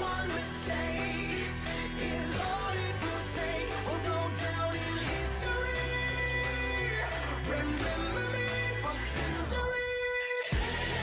one mistake is all it will take. We'll go down in history. Remember me for centuries.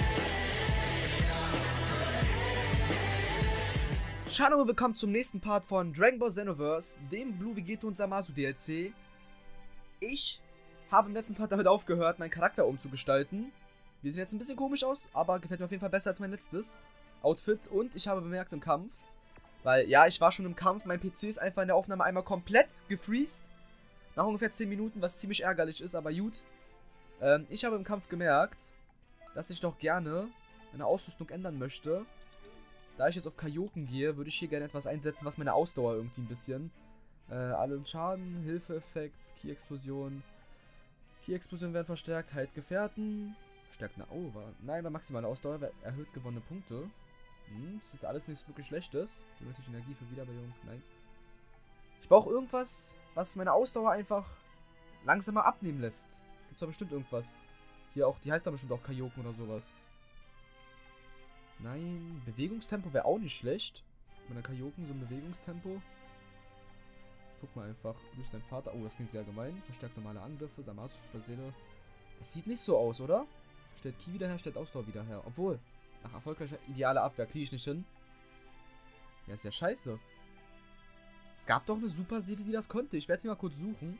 Hallo und willkommen zum nächsten Part von Dragon Ball Xenoverse, dem Blue Vegito und Zamasu DLC. Ich habe im letzten Part damit aufgehört, meinen Charakter umzugestalten. Wir sehen jetzt ein bisschen komisch aus, aber gefällt mir auf jeden Fall besser als mein letztes Outfit. Und ich habe bemerkt im Kampf, weil ja, ich war schon im Kampf, mein PC ist einfach in der Aufnahme einmal komplett gefreezed. Nach ungefähr 10 Minuten, was ziemlich ärgerlich ist, aber gut. Ich habe im Kampf gemerkt, dass ich doch gerne meine Ausrüstung ändern möchte. Da ich jetzt auf Kaioken gehe, würde ich hier gerne etwas einsetzen, was meine Ausdauer irgendwie ein bisschen... allen Schaden, Hilfeeffekt, Ki-Explosion. Ki-Explosion werden verstärkt, heilt Gefährten. Verstärkt eine nein, bei maximaler Ausdauer erhöht gewonnene Punkte. Das ist alles nichts wirklich Schlechtes. Benötigt Energie für Wiederbelebung, nein. Ich brauche irgendwas, was meine Ausdauer einfach langsamer abnehmen lässt. Gibt's da bestimmt irgendwas. Hier auch, die heißt da bestimmt auch Kaioken oder sowas. Nein, Bewegungstempo wäre auch nicht schlecht. Mit einer Kaioken so ein Bewegungstempo. Guck mal einfach, grüß dein Vater. Oh, das klingt sehr gemein. Verstärkt normale Angriffe, Zamasu, Superseele. Das sieht nicht so aus, oder? Stellt Ki wieder her, stellt Ausdauer wieder her. Obwohl, nach erfolgreicher idealer Abwehr kriege ich nicht hin. Ja, ist ja scheiße. Es gab doch eine Superseele, die das konnte. Ich werde sie mal kurz suchen.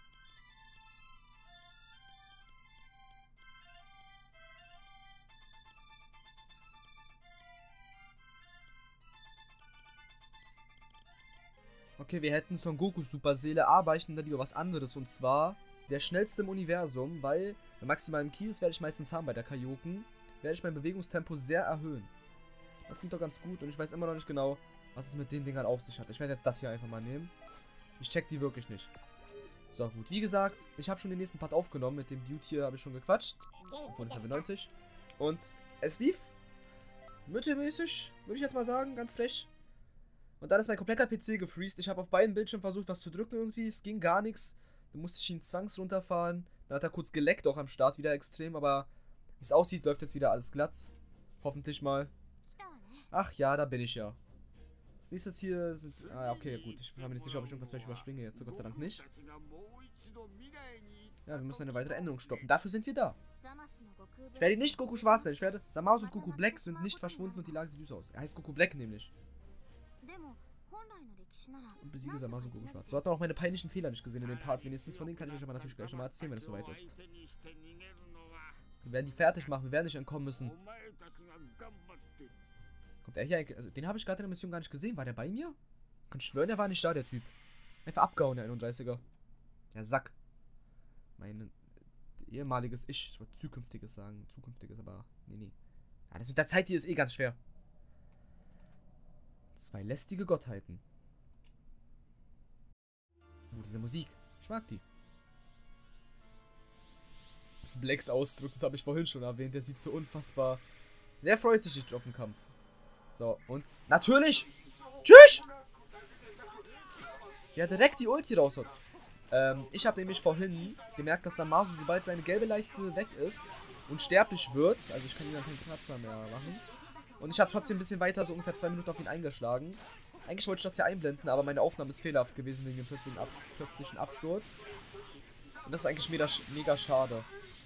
Okay, wir hätten Son Gokus Superseele, aber ich nehme da lieber was anderes. Und zwar der schnellste im Universum, weil bei maximalem Ki, das werde ich meistens haben bei der Kaioken, werde ich mein Bewegungstempo sehr erhöhen. Das klingt doch ganz gut und ich weiß immer noch nicht genau, was es mit den Dingern auf sich hat. Ich werde jetzt das hier einfach mal nehmen. Ich check die wirklich nicht. So, gut. Wie gesagt, ich habe schon den nächsten Part aufgenommen. Mit dem Dude hier habe ich schon gequatscht. Von Level 90. Und es lief mittelmäßig, würde ich jetzt mal sagen, ganz frech. Und dann ist mein kompletter PC gefreezed. Ich habe auf beiden Bildschirmen versucht, was zu drücken irgendwie. Es ging gar nichts. Dann musste ich ihn zwangs runterfahren. Dann hat er kurz geleckt, auch am Start wieder extrem. Aber wie es aussieht, läuft jetzt wieder alles glatt. Hoffentlich mal. Ach ja, da bin ich ja. Das nächste hier sind... Ah ja, okay, gut. Ich bin mir nicht sicher, ob ich irgendwas vielleicht überspringe jetzt. Gott sei Dank nicht. Ja, wir müssen eine weitere Änderung stoppen. Dafür sind wir da. Ich werde nicht Goku schwarz nennen. Ich werde... Zamasu und Goku Black sind nicht verschwunden und die Lage sieht süß aus. Er heißt Goku Black nämlich. Und besiege Zamasu und Goku schwarz. So hat man auch meine peinlichen Fehler nicht gesehen in dem Part. Wenigstens von denen kann ich euch aber natürlich gleich nochmal erzählen, wenn es soweit ist. Wir werden die fertig machen. Wir werden nicht entkommen müssen. Kommt er hier eigentlich... Also, den habe ich gerade in der Mission gar nicht gesehen. War der bei mir? Ich kann schwören, der war nicht da, der Typ. Einfach abgehauen, der 31er. Der Sack. Mein ehemaliges Ich wollte zukünftiges sagen. Zukünftiges, aber... Nee. Ja, das mit der Zeit hier ist eh ganz schwer. Zwei lästige Gottheiten. Diese Musik. Ich mag die. Blacks Ausdruck, das habe ich vorhin schon erwähnt. Der sieht so unfassbar... Der freut sich nicht auf den Kampf. So, und natürlich! Tschüss! Ja, direkt die Ulti raushaut. Ich habe nämlich vorhin gemerkt, dass Zamasu, sobald seine gelbe Leiste weg ist, unsterblich wird. Also ich kann ihn dann keinen Kratzer mehr machen. Und ich habe trotzdem ein bisschen weiter, so ungefähr 2 Minuten auf ihn eingeschlagen. Eigentlich wollte ich das hier einblenden, aber meine Aufnahme ist fehlerhaft gewesen wegen dem plötzlichen Absturz. Und das ist eigentlich mega schade.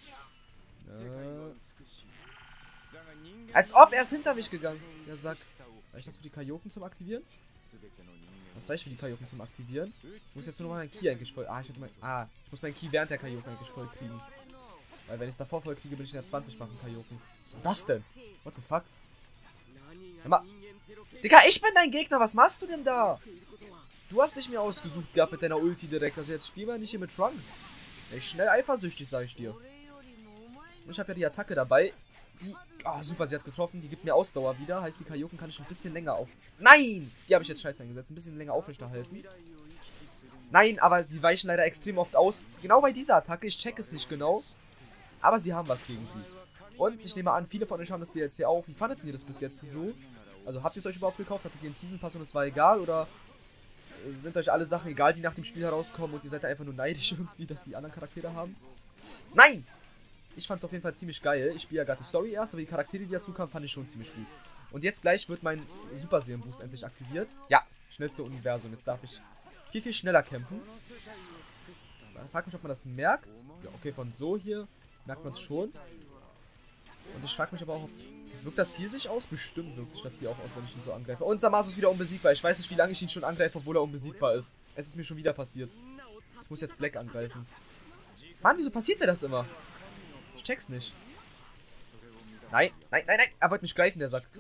Als ob er ist hinter mich gegangen, der Sack. Reicht das für die Kaioken zum Aktivieren? Das reicht für die Kaioken zum Aktivieren. Ich muss jetzt nur noch meinen Ki eigentlich voll... ich muss meinen Ki während der Kaioken eigentlich voll kriegen. Weil wenn ich es davor voll kriege, bin ich in der 20-fachen Kaioken. Was ist das denn? What the fuck? Hör mal. Digga, ich bin dein Gegner, was machst du denn da? Du hast dich mir ausgesucht gehabt mit deiner Ulti direkt. Also jetzt spielen wir nicht hier mit Trunks. Der ist schnell eifersüchtig, sag ich dir. Und ich habe ja die Attacke dabei. Die... Oh, super, sie hat getroffen. Die gibt mir Ausdauer wieder. Heißt, die Kaioken kann ich ein bisschen länger auf... Nein! Die habe ich jetzt scheiße eingesetzt. Ein bisschen länger aufrechterhalten. Nein, aber sie weichen leider extrem oft aus. Genau bei dieser Attacke. Ich check es nicht genau. Aber sie haben was gegen sie. Und ich nehme an, viele von euch haben das DLC auch. Wie fandet ihr das bis jetzt so? Also, habt ihr es euch überhaupt gekauft? Hattet ihr einen Season Pass und es war egal? Oder sind euch alle Sachen egal, die nach dem Spiel herauskommen und ihr seid da einfach nur neidisch irgendwie, dass die anderen Charaktere haben? Nein! Ich fand es auf jeden Fall ziemlich geil. Ich spiele ja gerade die Story erst, aber die Charaktere, die dazu kamen, fand ich schon ziemlich gut. Und jetzt gleich wird mein Super Saiyan Boost endlich aktiviert. Ja, schnellste Universum. Jetzt darf ich viel, viel schneller kämpfen. Ich frage mich, ob man das merkt. Ja, okay, von so hier merkt man es schon. Und ich frage mich aber auch, wirkt das hier sich aus? Bestimmt wirkt sich das hier auch aus, wenn ich ihn so angreife. Und Zamasu ist wieder unbesiegbar. Ich weiß nicht, wie lange ich ihn schon angreife, obwohl er unbesiegbar ist. Es ist mir schon wieder passiert. Ich muss jetzt Black angreifen. Mann, wieso passiert mir das immer? Ich check's nicht. Nein, nein, nein, nein. Er wollte mich greifen, der Sack.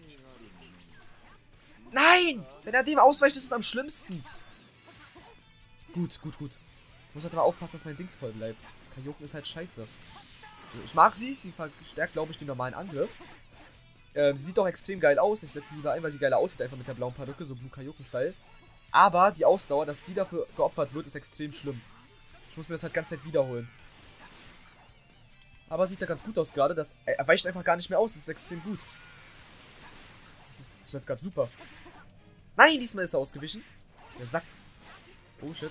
Nein! Wenn er dem ausweicht, ist es am schlimmsten. Gut, gut, gut. Ich muss halt mal aufpassen, dass mein Dings voll bleibt. Kaioken ist halt scheiße. Ich mag sie. Sie verstärkt, glaube ich, den normalen Angriff. Sie sieht doch extrem geil aus. Ich setze sie lieber ein, weil sie geiler aussieht, einfach mit der blauen Perücke, so Blue Kaioken-Style. Aber die Ausdauer, dass die dafür geopfert wird, ist extrem schlimm. Ich muss mir das halt ganze Zeit wiederholen. Aber sieht da ganz gut aus gerade. Er weicht einfach gar nicht mehr aus. Das ist extrem gut. Das läuft gerade super. Nein, diesmal ist er ausgewichen. Der Sack. Oh, shit.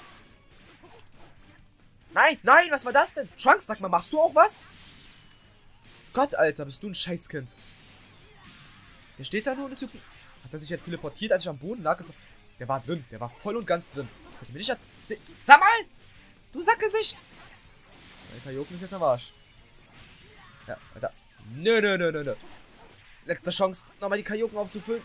Nein, nein, was war das denn? Trunks, sag mal, machst du auch was? Gott, Alter, bist du ein Scheißkind. Der steht da nur und ist juckt. Hat er sich jetzt teleportiert, als ich am Boden lag? Der war drin, der war voll und ganz drin. Hätte mir nicht erzählt. Sag mal! Du Sackgesicht! Der Kaioken ist jetzt am Arsch. Ja, Alter. Nö, nö, nö, nö, nö. Letzte Chance, nochmal die Kaioken aufzufüllen.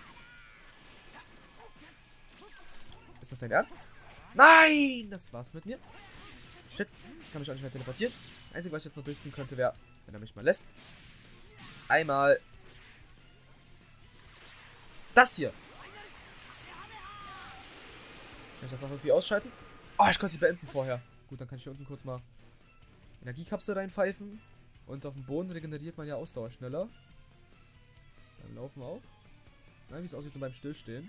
Ist das dein Ernst? Nein! Das war's mit mir. Shit, kann mich auch nicht mehr teleportieren. Das Einzige, was ich jetzt noch durchziehen könnte, wäre, wenn er mich mal lässt. Einmal. Das hier. Kann ich das auch irgendwie ausschalten? Oh, ich konnte sie beenden vorher. Gut, dann kann ich hier unten kurz mal Energiekapsel reinpfeifen. Und auf dem Boden regeneriert man ja Ausdauer schneller. Dann laufen wir auch. Nein, wie es aussieht nur beim Stillstehen.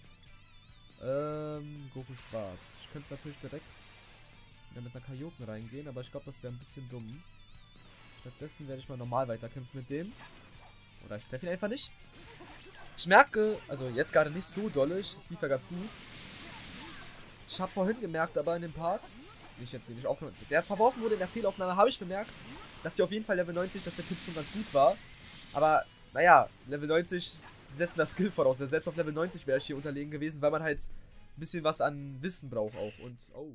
Goku schwarz. Ich könnte natürlich direkt wieder mit einer Kaioken reingehen, aber ich glaube, das wäre ein bisschen dumm. Stattdessen werde ich mal normal weiterkämpfen mit dem. Oder ich treffe ihn einfach nicht. Ich merke, also jetzt gerade nicht so dollig, es lief ja ganz gut. Ich habe vorhin gemerkt, aber in dem Part, nicht jetzt nicht aufgenommen, der verworfen wurde in der Fehlaufnahme, habe ich bemerkt, dass hier auf jeden Fall Level 90, dass der Typ schon ganz gut war. Aber, naja, Level 90, die setzen das Skill voraus. Selbst auf Level 90 wäre ich hier unterlegen gewesen, weil man halt ein bisschen was an Wissen braucht auch. Und, oh.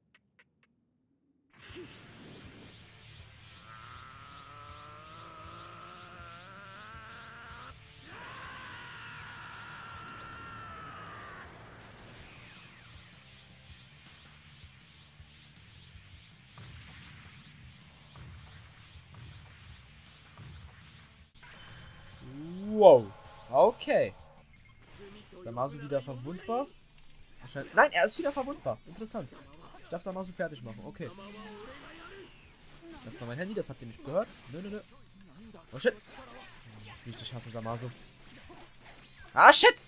Wow. Okay. Ist Zamasu wieder verwundbar? Nein, er ist wieder verwundbar. Interessant. Ich darf Zamasu fertig machen. Okay. Das war mein Handy, das habt ihr nicht gehört. Nö, nö, nö. Oh shit. Wie ich dich hasse, Zamasu. Ah, shit!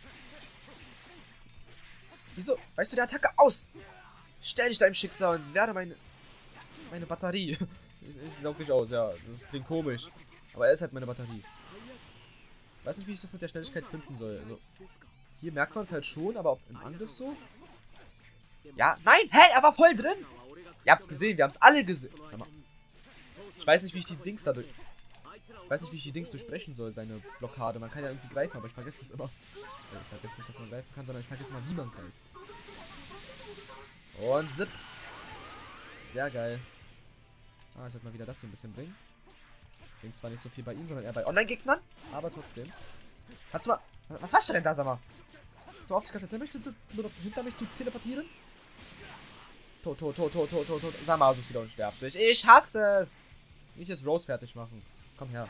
Wieso? Weißt du, der Attacke aus! Stell dich deinem Schicksal und werde meine Batterie. Ich saug dich aus, ja. Das klingt komisch. Aber er ist halt meine Batterie. Ich weiß nicht, wie ich das mit der Schnelligkeit finden soll. Also, hier merkt man es halt schon, aber ob im Angriff so? Ja, nein! Hä? Er war voll drin! Ihr habt es gesehen, wir haben es alle gesehen. Ich weiß nicht, wie ich die Dings dadurch... Ich weiß nicht, wie ich die Dings durchbrechen soll, seine Blockade. Man kann ja irgendwie greifen, aber ich vergesse das immer. Ich vergesse nicht, dass man greifen kann, sondern ich vergesse immer, wie man greift. Und zip. Sehr geil. Ah, ich sollte mal wieder das hier ein bisschen bringen. Ich denke zwar nicht so viel bei ihm, sondern eher bei Online-Gegnern. Aber trotzdem. Kannst du mal... Was machst du denn da, sag mal? Hast du auf dich hinter mich zu teleportieren? Tot. Zamasu ist wieder unsterblich. Ich hasse es. Nicht jetzt Rose fertig machen. Komm her.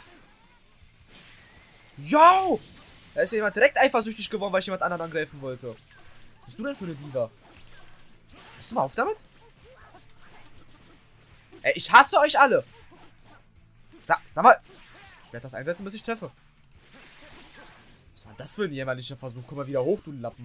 Yo! Da ist ja jemand direkt eifersüchtig geworden, weil ich jemand anderen angreifen wollte. Was bist du denn für eine Diva? Hörst du mal auf damit? Ey, ich hasse euch alle. Sag mal. Ich werde das einsetzen, bis ich treffe. Was war das für ein jämmerlicher Versuch? Komm mal wieder hoch, du Lappen.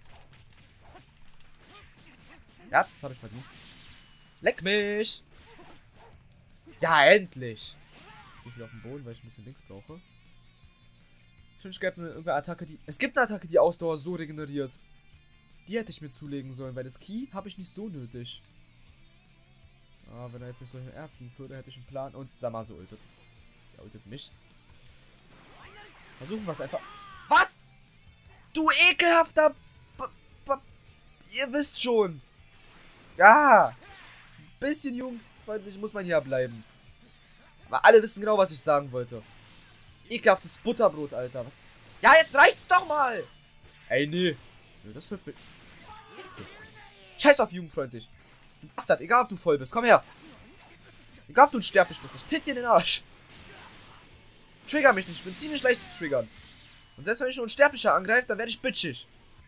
Ja, das habe ich verdient. Leck mich! Ja, endlich! Ich bin wieder auf dem Boden, weil ich ein bisschen links brauche. Ich wünsche, es gäbe irgendeine Attacke, die... Es gibt eine Attacke, die Ausdauer so regeneriert. Die hätte ich mir zulegen sollen, weil das Ki habe ich nicht so nötig. Ah, wenn er jetzt nicht so hinterher fliegen würde, hätte ich einen Plan. Und Zamasu ultet. Er ultet mich. Versuchen wir es einfach. Was? Du ekelhafter... Ihr wisst schon. Ja. Bisschen jugendfreundlich muss man hier bleiben. Aber alle wissen genau, was ich sagen wollte. Ekelhaftes Butterbrot, Alter. Was? Ja, jetzt reicht's doch mal. Ey, nee. Nee, das hilft mir. Scheiß auf jugendfreundlich. Du Bastard, egal ob du voll bist. Komm her. Egal ob du ein sterblich bist. Ich tritt dir in den Arsch. Trigger mich nicht. Ich bin ziemlich leicht zu triggern. Und selbst wenn mich nur ein Sterblicher angreift, dann werde ich bitchig.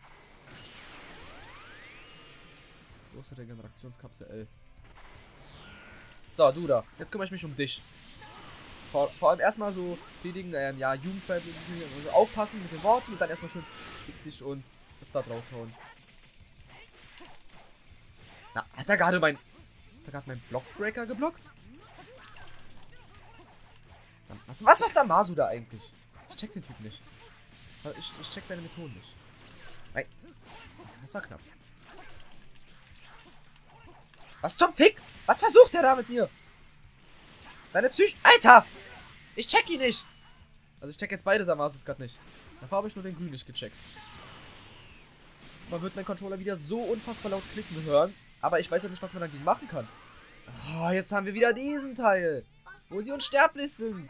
Große Regenerationskapsel L. So, du da. Jetzt kümmere ich mich um dich. Vor allem erstmal so predigen, ja, jugendfreundlich, also aufpassen mit den Worten und dann erstmal schön dich und das da raushauen. Na, hat er gerade meinen Blockbreaker geblockt? Was macht Zamasu da eigentlich? Ich check den Typ nicht. Ich check seine Methoden nicht. Nein. Das war knapp. Was zum Fick? Was versucht der da mit mir? Deine Alter! Ich check ihn nicht! Also ich check jetzt beide Samasus gerade nicht. Davor habe ich nur den grün nicht gecheckt. Man wird meinen Controller wieder so unfassbar laut klicken hören. Aber ich weiß ja nicht, was man dagegen machen kann. Oh, jetzt haben wir wieder diesen Teil. Wo sie unsterblich sind.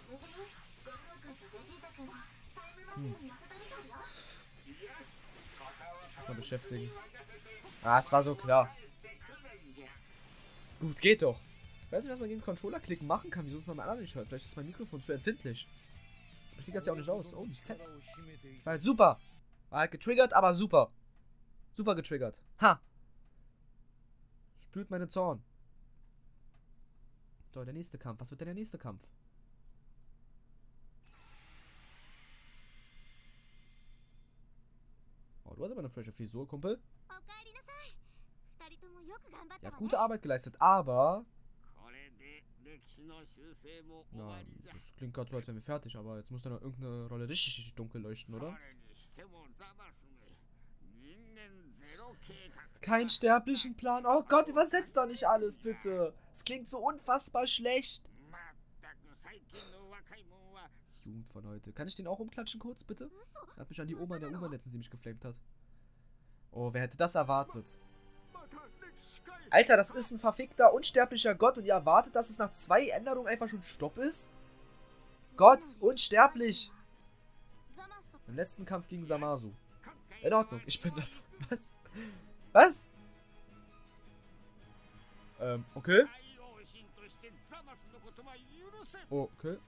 Lass mal beschäftigen. Ah, es war so klar. Gut, geht doch. Ich weiß nicht, was man gegen Controller klicken machen kann. Wieso ist man mal an nicht hört? Vielleicht ist mein Mikrofon zu empfindlich. Ich krieg das ja auch nicht raus. Oh, ein Z. War halt super. War halt getriggert, aber super. Super getriggert. Ha. Spürt meine Zorn. So, der nächste Kampf. Was wird denn der nächste Kampf? Oh, du hast aber eine frische Frisur, Kumpel. Ihr habt gute Arbeit geleistet, aber... Na, das klingt gerade so, als wären wir fertig, aber jetzt muss da noch irgendeine Rolle richtig dunkel leuchten, oder? Kein sterblichen Plan. Oh Gott, übersetzt doch nicht alles, bitte. Es klingt so unfassbar schlecht. Jugend von heute. Kann ich den auch umklatschen kurz, bitte? Er hat mich an die Oma in der U-Bahn letztens ziemlich geflamed hat. Oh, wer hätte das erwartet? Alter, das ist ein verfickter, unsterblicher Gott und ihr erwartet, dass es nach 2 Änderungen einfach schon Stopp ist? Gott, unsterblich. Im letzten Kampf gegen Zamasu. In Ordnung, ich bin da. Was? Was? Okay. Oh, okay.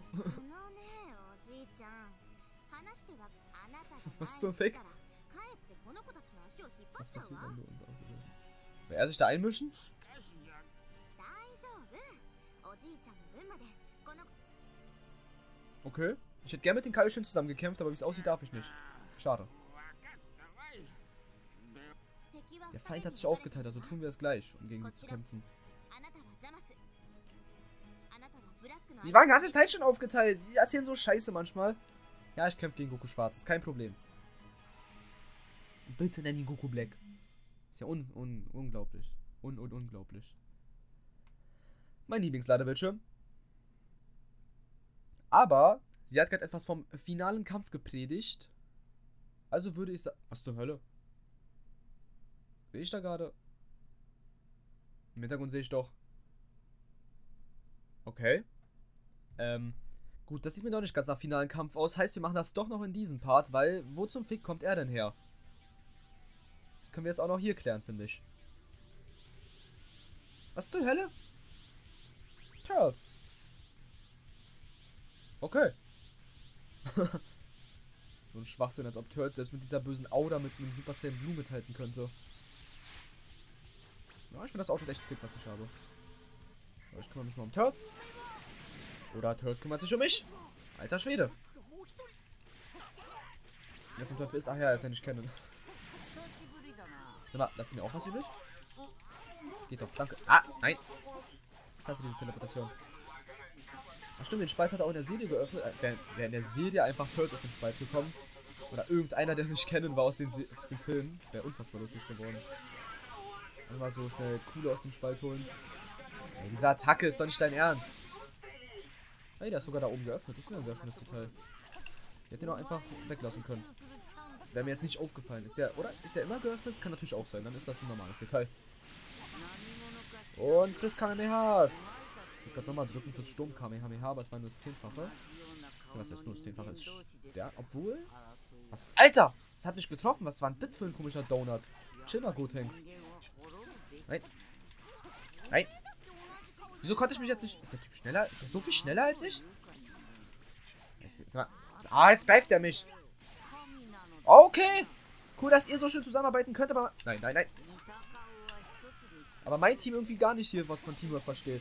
Was zum Fick? Was passiert, wenn du uns aufgelöst? Will er sich da einmischen? Okay. Ich hätte gerne mit den Kaioshin zusammen gekämpft, aber wie es aussieht, darf ich nicht. Schade. Der Feind hat sich aufgeteilt, also tun wir es gleich, um gegen sie zu kämpfen. Die waren die ganze Zeit schon aufgeteilt. Die erzählen so Scheiße manchmal. Ja, ich kämpfe gegen Goku Schwarz. Ist kein Problem. Bitte nenn ihn Goku Black. Ist ja unglaublich. Unglaublich. Mein Lieblingsladebildschirm. Aber sie hat gerade etwas vom finalen Kampf gepredigt. Also würde ich sagen... Was zur Hölle? Sehe ich da gerade? Im Hintergrund sehe ich doch... Okay. Gut, das sieht mir doch nicht ganz nach finalen Kampf aus. Heißt, wir machen das doch noch in diesem Part, weil wo zum Fick kommt er denn her? Das können wir jetzt auch noch hier klären, finde ich. Was zur Hölle? Turtles. Okay. So ein Schwachsinn, als ob Turtles selbst mit dieser bösen Aura mit einem Super Saiyan Blue mithalten könnte. Ja, ich finde das Outfit echt sick, was ich habe. Aber ich kümmere mich mal um Turtles. Oder Turtles kümmert sich um mich. Alter Schwede. Wer zum Teufel ist? Ach ja, er ist ja nicht kennen. Sag mal, lasst ihr mir auch was übrig? Geht doch, danke. Ah, nein. Ich hasse diese Teleportation. Ach stimmt, den Spalt hat er auch in der Serie geöffnet. Wäre in der Serie einfach Turtles aus dem Spalt gekommen. Oder irgendeiner, der nicht kennen war aus dem Film. Das wäre unfassbar lustig geworden. Einfach so schnell Kuhle aus dem Spalt holen. Ey, diese Attacke ist doch nicht dein Ernst. Hey, der ist sogar da oben geöffnet. Das ist ja ein sehr schönes Detail. Ich hätte den auch einfach weglassen können. Wäre mir jetzt nicht aufgefallen. Ist der, oder? Ist der immer geöffnet? Das kann natürlich auch sein. Dann ist das ein normales Detail. Und frisst Kamehamehas. Ich will gerade nochmal drücken fürs Sturm Kamehameha, aber es war nur das 10-fache. Was heißt nur das 10-fache ist? Ja, obwohl... Was? Alter! Das hat mich getroffen. Was war denn das für ein komischer Donut? Chill mal, Gotenks. Nein. Nein. Wieso konnte ich mich jetzt nicht... Ist der Typ schneller? Ist der so viel schneller als ich? Ah, jetzt greift er mich. Okay. Cool, dass ihr so schön zusammenarbeiten könnt, aber... Nein, nein, nein. Aber mein Team irgendwie gar nicht hier was von Teamwork versteht.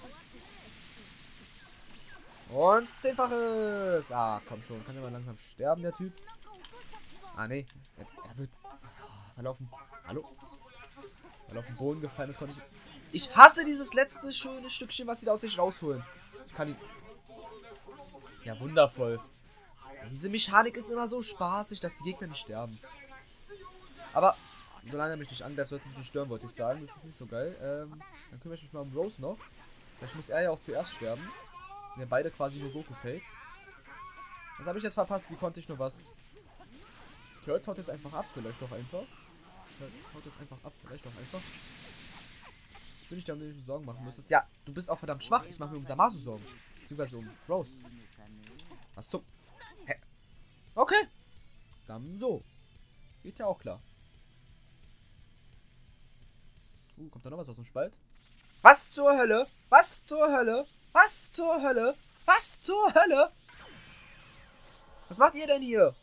Und 10-faches. Ah, komm schon. Kann ja mal langsam sterben, der Typ. Ah, nee. Er wird... verlaufen. Hallo? Weil auf den Boden gefallen ist, konnte ich... Ich hasse dieses letzte schöne Stückchen, was sie da aus sich rausholen. Ich kann ihn... Ja, wundervoll. Diese Mechanik ist immer so spaßig, dass die Gegner nicht sterben. Aber, solange er mich nicht angreift, soll es mich nicht stören, wollte ich sagen. Das ist nicht so geil. Dann kümmere ich mich mal um Rose noch. Vielleicht muss er ja auch zuerst sterben. Wir beide quasi nur Goku-Fakes. Was habe ich jetzt verpasst? Wie konnte ich nur was? Turtles haut jetzt einfach ab, vielleicht doch einfach. Haut jetzt einfach ab, vielleicht doch einfach. Ich will nicht darum, dass du Sorgen machen müsstest. Ja, du bist auch verdammt schwach. Ich mache mir um Zamasu Sorgen. Beziehungsweise um Rose. Was zum... Hä? Okay. Dann so. Geht ja auch klar. Kommt da noch was aus dem Spalt? Was zur Hölle? Was zur Hölle? Was zur Hölle? Was zur Hölle? Was macht ihr denn hier?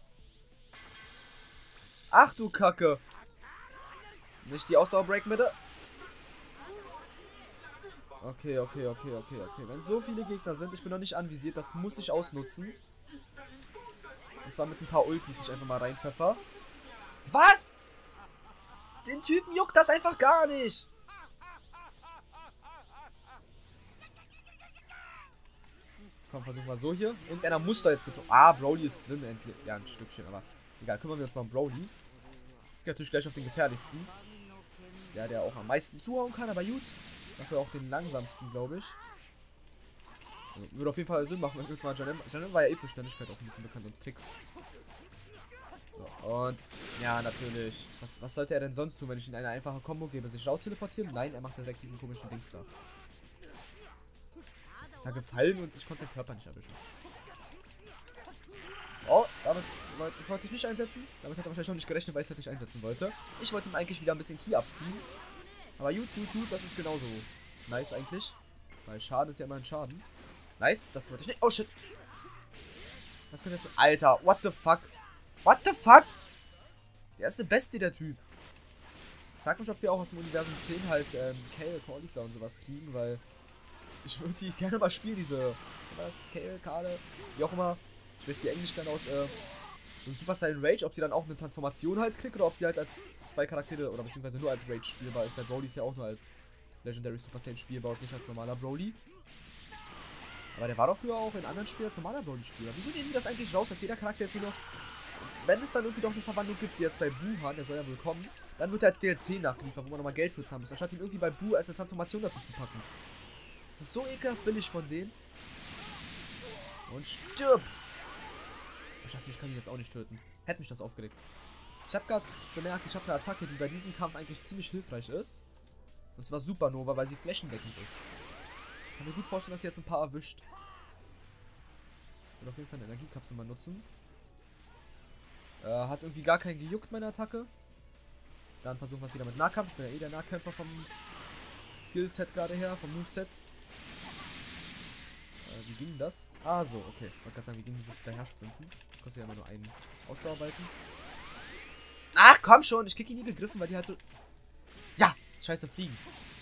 Ach du Kacke. Nicht die Ausdauerbreak bitte. Okay. Wenn so viele Gegner sind, ich bin noch nicht anvisiert, das muss ich ausnutzen. Und zwar mit ein paar Ultis, die ich einfach mal reinpfeffer. Was? Den Typen juckt das einfach gar nicht. Komm, versuchen wir so hier. Und einer muss da jetzt getroffen. Ah, Broly ist drin endlich. Ja, ein Stückchen, aber egal. Kümmern wir uns mal um Broly. Ich gehe natürlich gleich auf den gefährlichsten. Ja, der auch am meisten zuhauen kann, aber gut. Dafür auch den langsamsten, glaube ich. Also, würde auf jeden Fall Sinn machen, wenn wir uns mal Janem... Janem war ja eh für Schnelligkeit auch ein bisschen bekannt und Tricks. So, und ja, natürlich. Was sollte er denn sonst tun, wenn ich ihm eine einfache Kombo gebe? Sich raus teleportieren? Nein, er macht direkt diesen komischen Dings da. Jetzt ist er gefallen und ich konnte seinen Körper nicht erwischen. Oh, das wollte ich nicht einsetzen. Damit hat er wahrscheinlich noch nicht gerechnet, weil ich es halt nicht einsetzen wollte. Ich wollte ihm eigentlich wieder ein bisschen Ki abziehen. Aber gut, das ist genauso nice eigentlich. Weil Schaden ist ja immer ein Schaden. Nice, das wollte ich nicht. Oh shit. Was könnte jetzt... Alter, what the fuck? What the fuck? Der ist eine Bestie, der Typ. Ich frag mich, ob wir auch aus dem Universum 10 halt Kale, Cauliflower und sowas kriegen, weil ich würde die gerne mal spielen, diese... Was? Kale, Kale, wie auch immer. Ich weiß die Englisch dann aus so Super Saiyan Rage, ob sie dann auch eine Transformation halt kriegt oder ob sie halt als zwei Charaktere oder beziehungsweise nur als Rage spielbar ist. Der Broly ist ja auch nur als Legendary Super Saiyan spielbar und nicht als normaler Broly. Aber der war doch früher auch in anderen Spielen als normaler Broly-Spieler. Wieso nehmen sie das eigentlich raus, dass jeder Charakter jetzt nur noch... Wenn es dann irgendwie doch eine Verwandlung gibt, wie jetzt bei Buhan, der soll ja wohl kommen, dann wird er als DLC nachgeliefert, wo man nochmal Geld für zahlen muss, anstatt ihn irgendwie bei Buu als eine Transformation dazu zu packen. Das ist so ekelhaft billig von denen. Und stirb! Ich kann ihn jetzt auch nicht töten. Hätte mich das aufgeregt. Ich habe gerade bemerkt, ich habe eine Attacke, die bei diesem Kampf eigentlich ziemlich hilfreich ist. Und zwar Supernova, weil sie flächendeckend ist. Ich kann mir gut vorstellen, dass sie jetzt ein paar erwischt. Ich will auf jeden Fall eine Energiekapsel mal nutzen. Hat irgendwie gar keinen gejuckt, meine Attacke. Dann versuchen wir es wieder mit Nahkampf. Ich bin ja eh der Nahkämpfer vom Skillset gerade her, vom Moveset. Wie ging das? Ah, so, okay. Ich wollte gerade sagen, wie ging dieses Dahersprinten? Kostet ja immer nur einen Ausdauerbalken. Ach, komm schon! Ich krieg ihn nie gegriffen, weil die halt so... Ja! Scheiße, fliegen.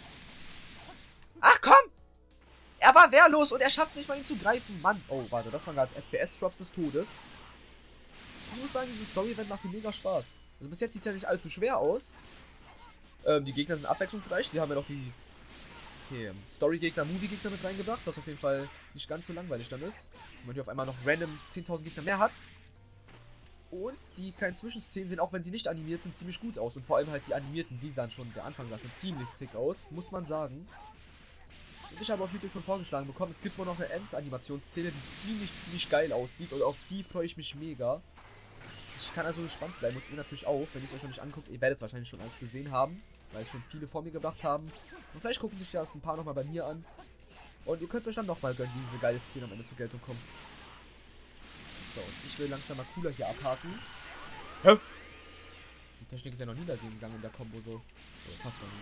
Ach, komm! Er war wehrlos und er schafft es nicht mal, ihn zu greifen. Mann! Oh, warte, das waren gerade FPS-Drops des Todes. Ich muss sagen, dieses Story-Event macht mir mega Spaß. Also bis jetzt sieht es ja nicht allzu schwer aus. Die Gegner sind abwechslungsreich. Sie haben ja noch die... Okay, Story-Gegner, Movie-Gegner mit reingebracht, was auf jeden Fall nicht ganz so langweilig dann ist. Wenn man hier auf einmal noch random 10.000 Gegner mehr hat. Und die kleinen Zwischenszenen sehen, auch wenn sie nicht animiert sind, ziemlich gut aus. Und vor allem halt die animierten, die sahen schon, der Anfang sah schon ziemlich sick aus, muss man sagen. Und ich habe auf YouTube schon vorgeschlagen bekommen, es gibt wohl noch eine Endanimationsszene, die ziemlich geil aussieht. Und auf die freue ich mich mega. Ich kann also gespannt bleiben und ihr natürlich auch, wenn ihr es euch noch nicht anguckt. Ihr werdet es wahrscheinlich schon alles gesehen haben, weil es schon viele vor mir gebracht haben. Und vielleicht gucken sich das ein paar nochmal bei mir an. Und ihr könnt euch dann nochmal gönnen, wie diese geile Szene am Ende zur Geltung kommt. So, und ich will langsam mal cooler hier abhaken. Hä? Die Technik ist ja noch nie dagegen gegangen in der Kombo so. So, passt noch nicht.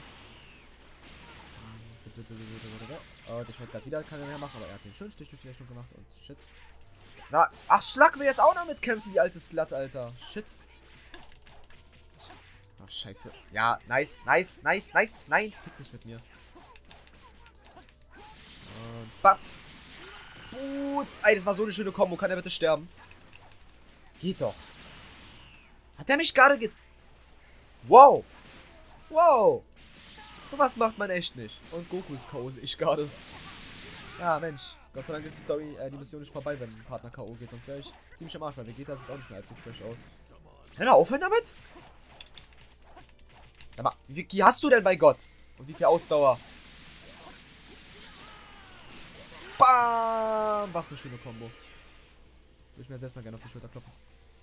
Oh, ich wollte gerade wieder keiner mehr machen, aber er hat den schönen Stich durch die Rechnung gemacht und shit. Na, ach, Slug will jetzt auch noch mitkämpfen, die alte Slut, Alter. Shit. Ach, scheiße. Ja, nice. Nein, fick nicht mit mir. Und bam. Boots. Ey, das war so eine schöne Kombo. Kann er bitte sterben? Geht doch. Hat er mich gerade Wow. Wow. Was macht man echt nicht? Und Goku ist K.O. sehe ich gerade. Ja, Mensch. Gott sei Dank ist die Mission nicht vorbei, wenn ein Partner K.O. geht. Sonst wäre ich ziemlich am Arsch, weil Vegeta sieht auch nicht mehr allzu fresh aus. Kann er aufhören damit? Aber wie viel Ki hast du denn bei Gott? Und wie viel Ausdauer? Bam! Was eine schöne Kombo. Würde ich mir selbst mal gerne auf die Schulter kloppen.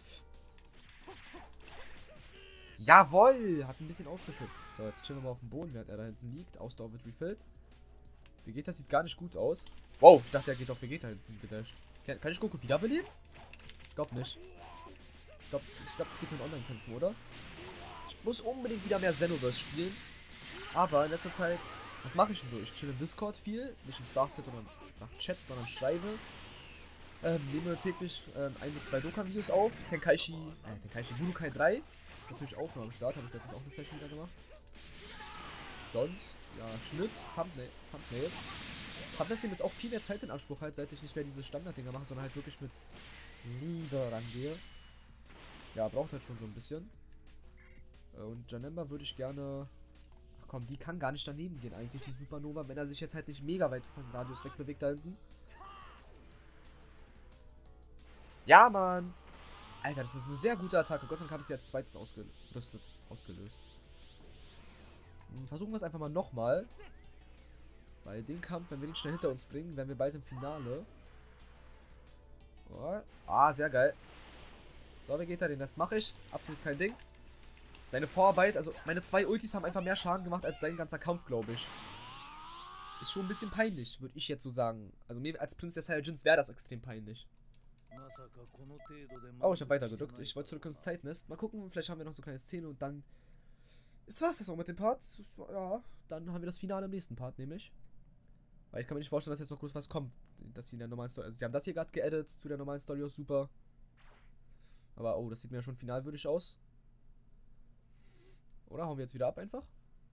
Jawoll! Hat ein bisschen aufgefüllt. So, jetzt chillen wir mal auf dem Boden, während er da hinten liegt. Ausdauer wird refilled. Vegeta sieht gar nicht gut aus. Wow, ich dachte, er geht auf Vegeta hinten gedasht. Kann ich Goku wiederbeleben? Ich glaube nicht. Ich glaube, es geht mit Online-Kämpfen, oder? Ich muss unbedingt wieder mehr Xenoverse spielen. Aber in letzter Zeit, was mache ich denn so? Ich chill im Discord viel. Nicht im Sprachchat, sondern schreibe. Nehme täglich 1 bis 2 Dokkan-Videos auf. Tenkaichi Budokai 3. Natürlich auch noch am Start. Habe ich letztens auch eine Session wieder gemacht. Sonst, ja, Schnitt, Thumbnails. Thumbnails nehmen jetzt auch viel mehr Zeit in Anspruch, halt, seit ich nicht mehr diese Standarddinger mache, sondern halt wirklich mit Liebe rangehe. Ja, braucht halt schon so ein bisschen. Und Janemba würde ich gerne... Ach komm, die kann gar nicht daneben gehen eigentlich, die Supernova, wenn er sich jetzt halt nicht mega weit vom Radius wegbewegt da hinten. Ja, Mann! Alter, das ist eine sehr gute Attacke. Gott sei Dank habe ich sie als zweites ausgelöst. Versuchen wir es einfach mal nochmal. Weil den Kampf, wenn wir den schnell hinter uns bringen, wären wir bald im Finale. Oh. Ah, sehr geil. So, wie geht er? Den Rest mache ich. Absolut kein Ding. Seine Vorarbeit, also meine 2 Ultis haben einfach mehr Schaden gemacht als sein ganzer Kampf, glaube ich. Ist schon ein bisschen peinlich, würde ich jetzt so sagen. Also mir als Prinz der Saiyajins wäre das extrem peinlich. Oh, ich habe weitergedrückt. Ich wollte zurück ins Zeitnest. Mal gucken, vielleicht haben wir noch so eine kleine Szene und dann ist das auch mit dem Part. Ja, dann haben wir das Finale im nächsten Part, nämlich. Weil ich kann mir nicht vorstellen, dass jetzt noch groß was kommt. Dass sie in der normalen Story. Also, die haben das hier gerade geaddet zu der normalen Story aus Super. Aber, oh, das sieht mir ja schon finalwürdig aus. Oder hauen wir jetzt wieder ab einfach?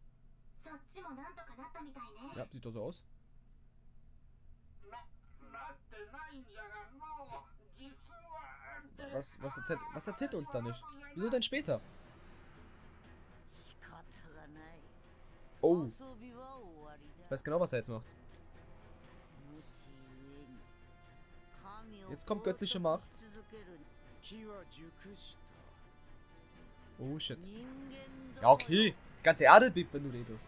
Ja, sieht doch so aus. Was erzählt uns da nicht? Wieso denn später? Oh. Ich weiß genau, was er jetzt macht. Jetzt kommt göttliche Macht. Oh shit. Ja, okay. Die ganze Erde bebt, wenn du redest.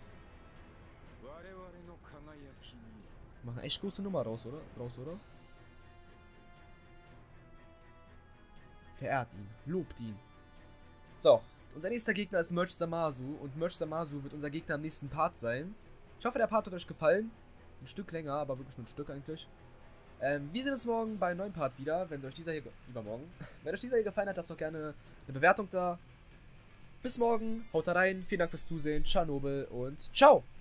Machen echt große Nummer raus, oder? Verehrt ihn. Lobt ihn. So. Unser nächster Gegner ist Merch Zamasu. Und Merch Zamasu wird unser Gegner im nächsten Part sein. Ich hoffe, der Part hat euch gefallen. Ein Stück länger, aber wirklich nur ein Stück eigentlich. Wir sehen uns morgen bei einem neuen Part wieder. Wenn euch dieser hier... Übermorgen. Wenn euch dieser hier gefallen hat, lasst doch gerne eine Bewertung da. Bis morgen. Haut da rein. Vielen Dank fürs Zusehen. Tschernobyl und ciao.